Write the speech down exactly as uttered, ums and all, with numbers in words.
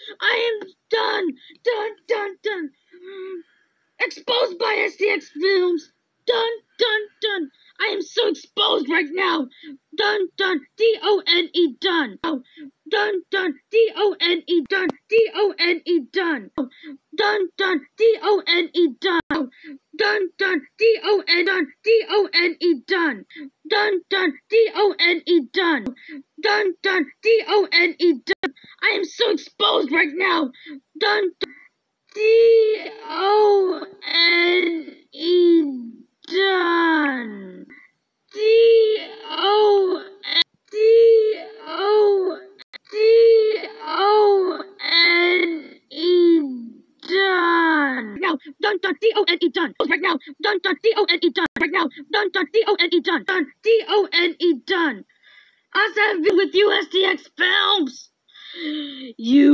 I am done. Done, done, done. Exposed by S D X Films. Done, done, done. I am so exposed right now. Done, done. D O N E done. Done, done. D O N E done. D O N E done. Done, done. D O N E done. Done, done. D O N done. D O N E done. Done, done. D O N E done. Done, done. D O N E done. I am so exposed right now. Done, done. D O N E done. D O D O D O N E done. Now, done done D O N E done. Right now, done done D O N E done. Right now, done done D O N E done. Done D O N E done. As I've been with U S D X Films. You